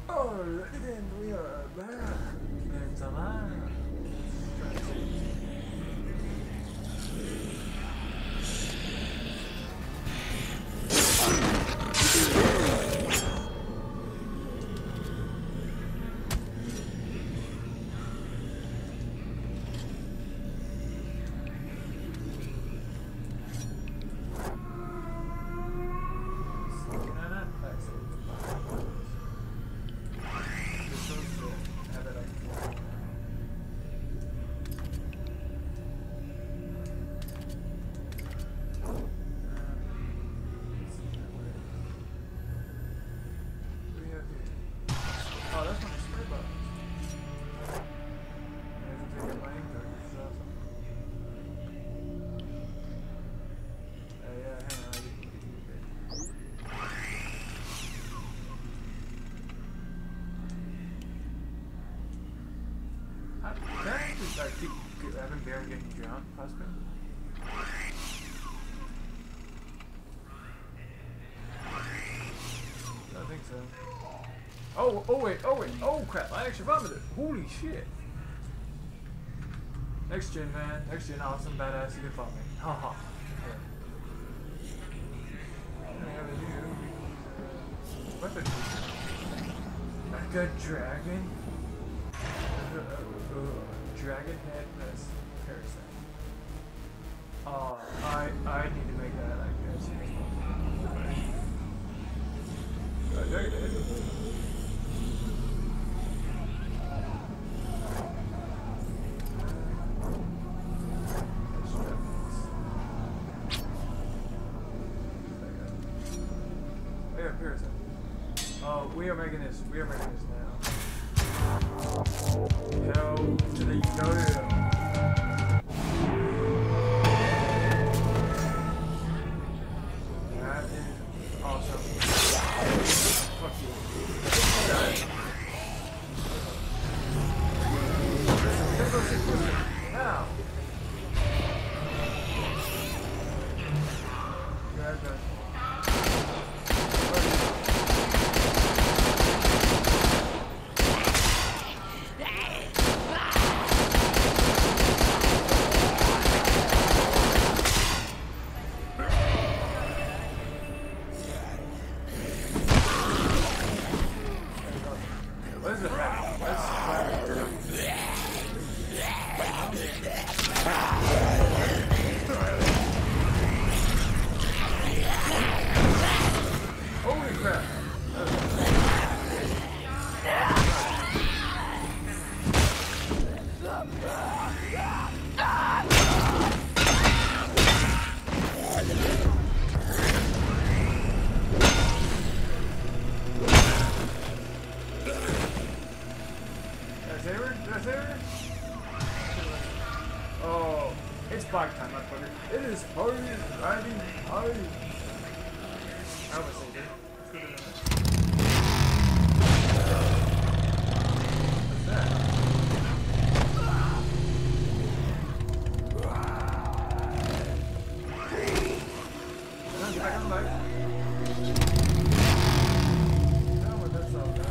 Oh, again, we are back. It's alive. Having beer and getting drunk, possibly? I don't think so. Oh wait, oh crap, I actually vomited. Holy shit. Next gen, man. Next gen, awesome, badass, you can vomit. Haha. I have a new weapon. Like a dragon. Dragon head plus parasite. Oh, I need to make that, I guess. Dragon head. Yeah, parasite. Oh, we are making this now. Hell to the no. That is awesome. Fuck you. Now. Grab that. Oh, it's bike time, motherfucker. It is hard riding hard. I almost saved it. Let's go to the next. What's that? Get back on the bike. I don't know what that's all about.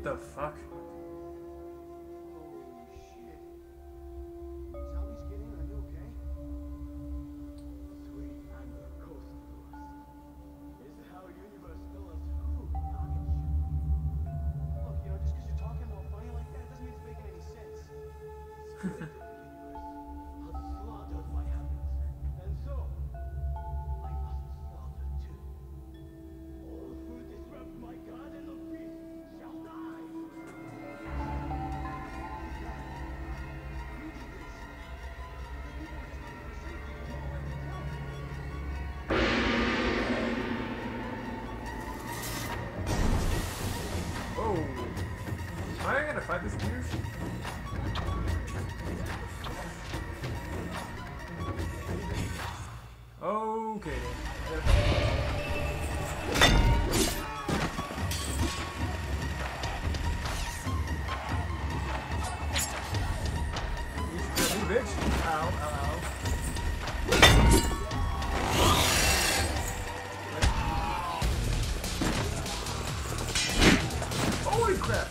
The fuck? Holy shit. Zombies get in, are you okay? Sweet, I'm the coast of us. Is how universe fill us food, target shit. Look, you know, just because you're talking all funny like that doesn't mean it's making any sense. Spirit of the universe has slaughtered my habits, and so I must slaughter too. All food disrupt my garden of peace shall die. Oh. Am I gonna fight this dude? Okay. You bitch. Ow, ow, ow. Holy crap!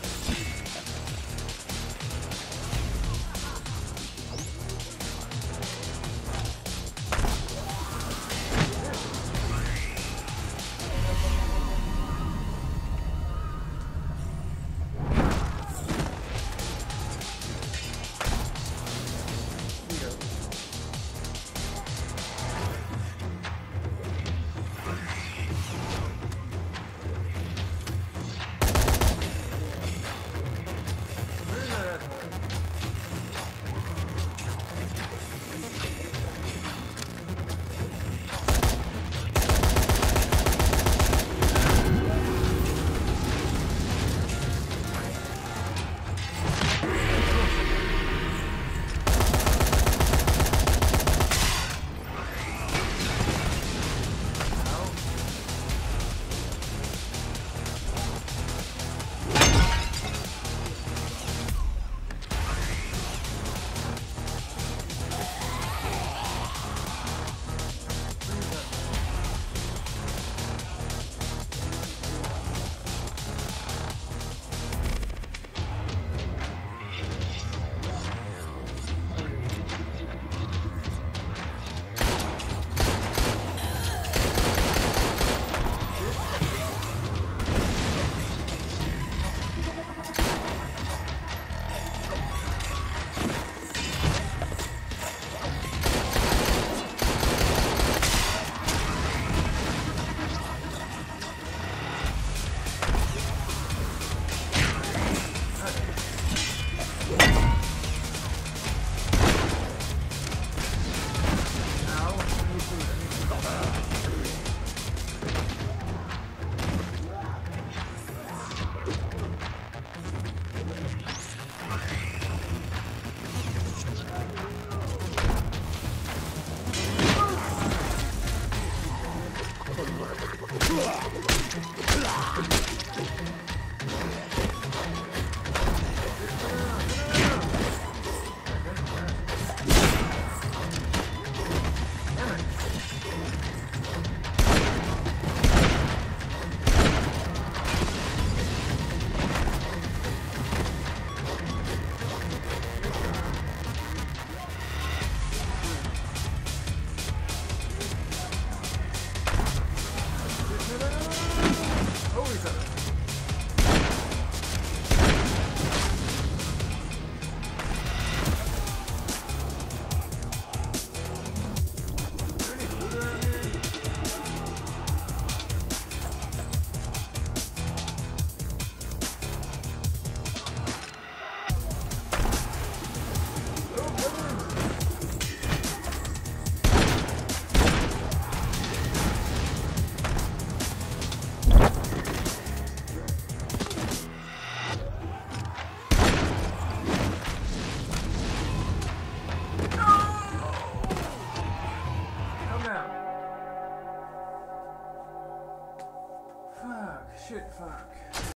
Shit, fuck.